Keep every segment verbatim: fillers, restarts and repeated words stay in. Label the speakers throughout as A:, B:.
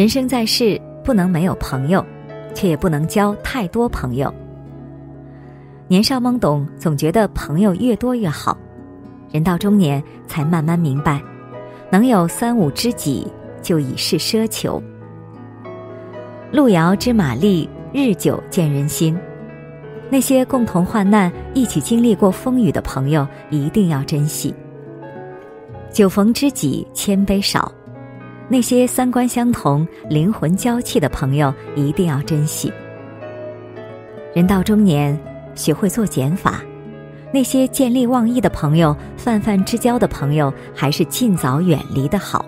A: 人生在世，不能没有朋友，却也不能交太多朋友。年少懵懂，总觉得朋友越多越好，人到中年才慢慢明白，能有三五知己，就已是奢求。路遥知马力，日久见人心。那些共同患难、一起经历过风雨的朋友，一定要珍惜。酒逢知己千杯少，那些三观相同、灵魂交契的朋友，一定要珍惜。人到中年，学会做减法，那些见利忘义的朋友、泛泛之交的朋友，还是尽早远离的好。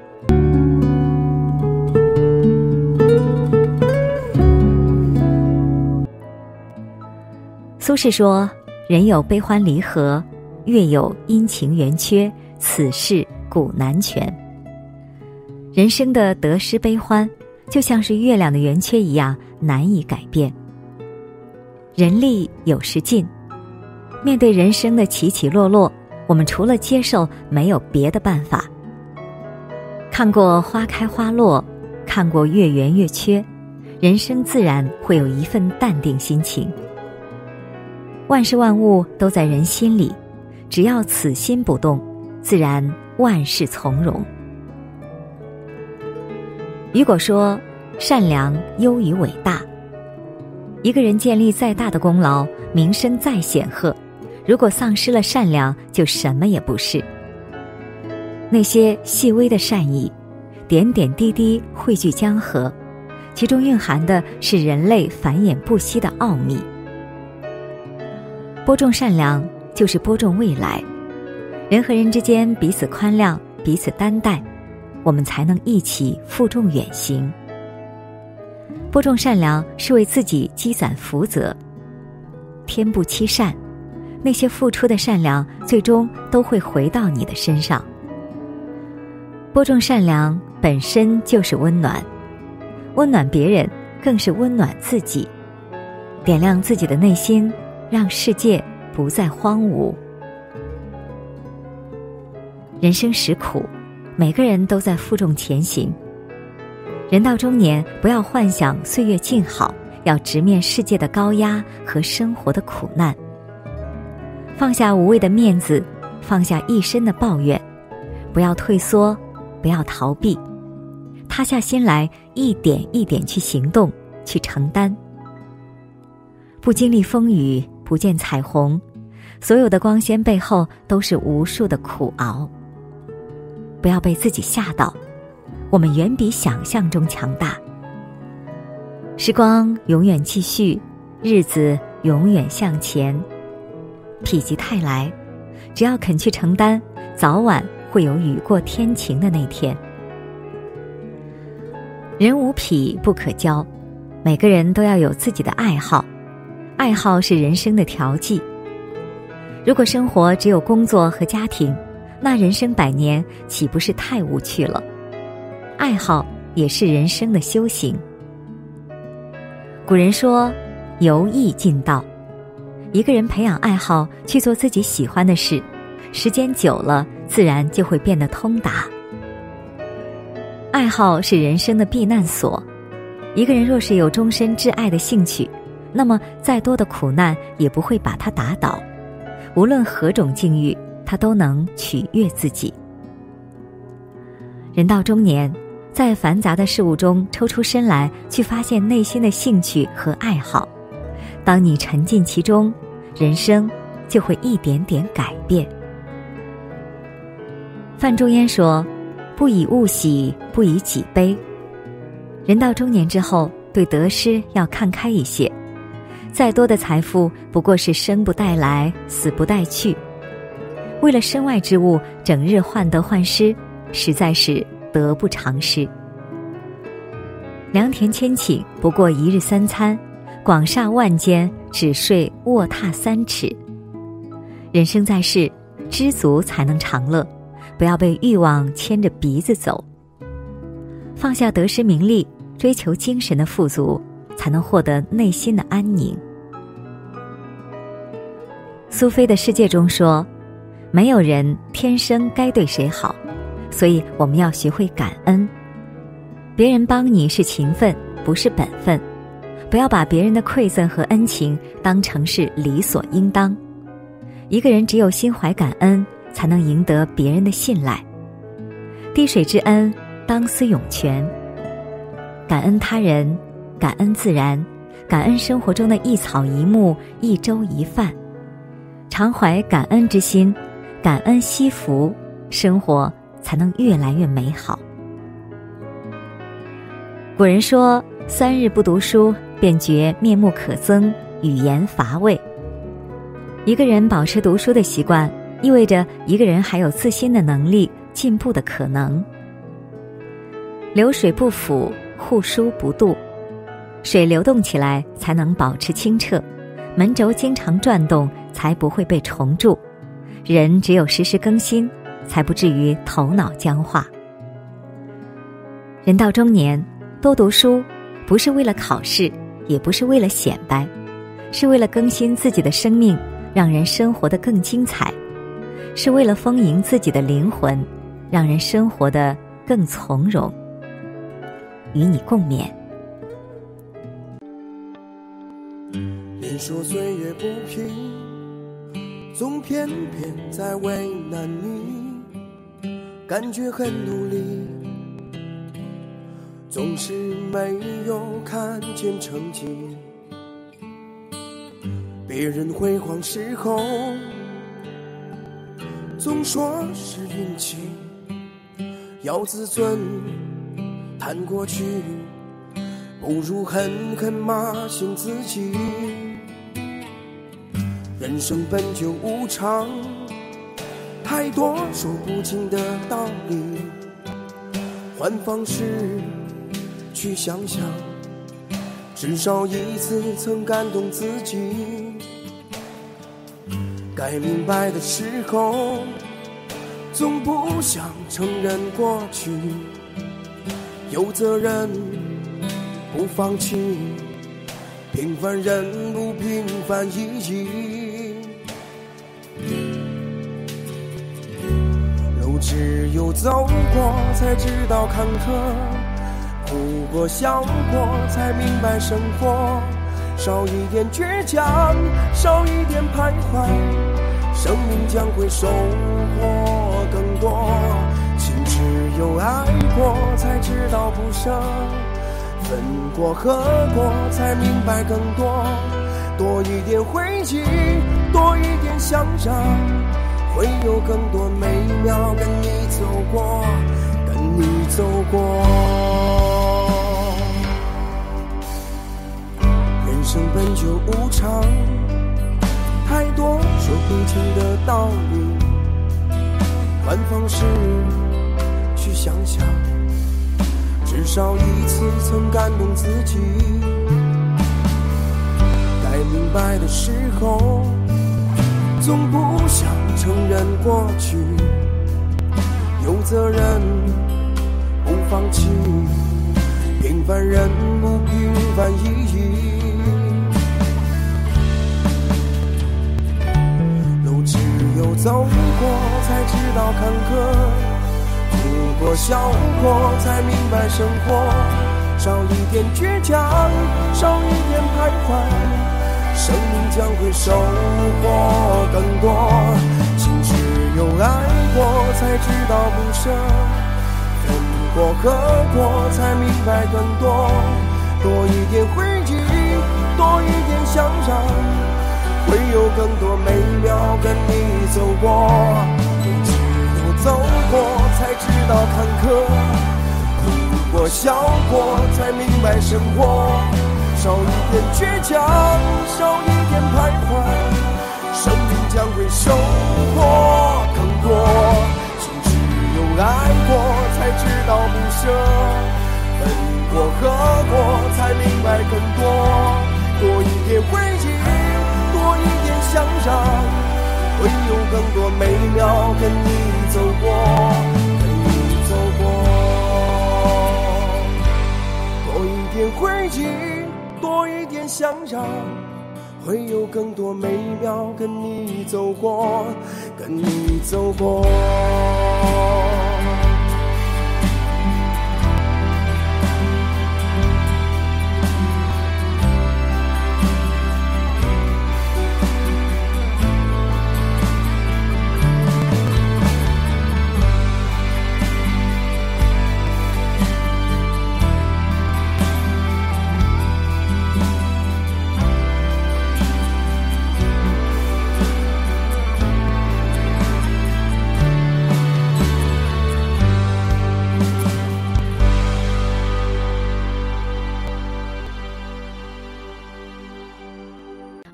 A: 苏轼说，人有悲欢离合，月有阴晴圆缺，此事古难全。人生的得失悲欢，就像是月亮的圆缺一样，难以改变。人力有时尽，面对人生的起起落落，我们除了接受，没有别的办法。看过花开花落，看过月圆月缺，人生自然会有一份淡定心情。万事万物都在人心里，只要此心不动，自然万事从容。雨果说，善良优于伟大。一个人建立再大的功劳，名声再显赫，如果丧失了善良，就什么也不是。那些细微的善意，点点滴滴汇聚江河，其中蕴含的是人类繁衍不息的奥秘。播种善良，就是播种未来。人和人之间彼此宽谅，彼此担待，我们才能一起负重远行。播种善良是为自己积攒福泽。天不欺善，那些付出的善良，最终都会回到你的身上。播种善良本身就是温暖，温暖别人更是温暖自己，点亮自己的内心，让世界不再荒芜。人生实苦，每个人都在负重前行。人到中年，不要幻想岁月静好，要直面世界的高压和生活的苦难。放下无谓的面子，放下一身的抱怨，不要退缩，不要逃避，塌下心来，一点一点去行动，去承担。不经历风雨，不见彩虹，所有的光鲜背后都是无数的苦熬。不要被自己吓到，我们远比想象中强大。时光永远继续，日子永远向前。否极泰来，只要肯去承担，早晚会有雨过天晴的那天。人无癖不可交，每个人都要有自己的爱好，爱好是人生的调剂。如果生活只有工作和家庭，那人生百年岂不是太无趣了？爱好也是人生的修行。古人说，由易进道。一个人培养爱好，去做自己喜欢的事，时间久了，自然就会变得通达。爱好是人生的避难所。一个人若是有终身挚爱的兴趣，那么再多的苦难也不会把他打倒。无论何种境遇，他都能取悦自己。人到中年，在繁杂的事物中抽出身来，去发现内心的兴趣和爱好。当你沉浸其中，人生就会一点点改变。范仲淹说，不以物喜，不以己悲。人到中年之后，对得失要看开一些。再多的财富，不过是生不带来，死不带去。为了身外之物，整日患得患失，实在是得不偿失。良田千顷，不过一日三餐，广厦万间，只睡卧榻三尺。人生在世，知足才能长乐，不要被欲望牵着鼻子走。放下得失名利，追求精神的富足，才能获得内心的安宁。苏菲的世界中说，没有人天生该对谁好，所以我们要学会感恩。 别人帮你是情分，不是本分，不要把别人的馈赠和恩情当成是理所应当。一个人只有心怀感恩，才能赢得别人的信赖。滴水之恩，当思涌泉。感恩他人，感恩自然，感恩生活中的一草一木，一粥一饭。常怀感恩之心，感恩惜福，生活才能越来越美好。古人说，三日不读书，便觉面目可憎，语言乏味。一个人保持读书的习惯，意味着一个人还有自新的能力，进步的可能。流水不腐，户枢不蠹。水流动起来才能保持清澈，门轴经常转动才不会被虫蛀。人只有时时更新，才不至于头脑僵化。人到中年，多读书，不是为了考试，也不是为了显摆，是为了更新自己的生命，让人生活得更精彩，是为了丰盈自己的灵魂，让人生活得更从容。与你共勉。
B: 别说岁月不平，总偏偏在为难你，感觉很努力，总是没有看见成绩。别人辉煌时候总说是运气，要自尊谈过去，不如狠狠骂醒自己。人生本就无常，太多说不尽的道理，换方式去想想，至少一次曾感动自己。该明白的时候总不想承认过去，有责任不放弃，平凡人不平凡意义。路只有走过才知道坎坷，哭过笑过才明白生活，少一点倔强，少一点徘徊，生命将会收获更多。情只有爱过才知道不舍，分过合过才明白更多。多一点回忆，多一点想着，会有更多美妙跟你走过，跟你走过。人生本就无常，太多说不清的道理，换方式去想想，至少一次曾感动自己。该明白的时候总不想承认过去，有责任不放弃，平凡人不平凡意义。路只有走过才知道坎坷，哭过笑过才明白生活，少一点倔强，少一点徘徊，生命将会收获更多。情只有爱过才知道不舍，分过合过才明白更多。多一点回忆，多一点想让，会有更多美妙跟你走过。只有走过才知道坎坷，哭过笑过才明白生活，少一点倔强，少一点徘徊，生命将会收获更多。情只有爱过才知道不舍，分过合过才明白更多。多一点回忆，多一点想让，会有更多美妙跟你走过，跟你走过。多一点回忆，多一点想让，会有更多美妙跟你走过，跟你走过。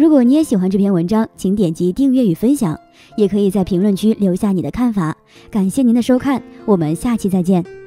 C: 如果你也喜欢这篇文章，请点击订阅与分享，也可以在评论区留下你的看法。感谢您的收看，我们下期再见。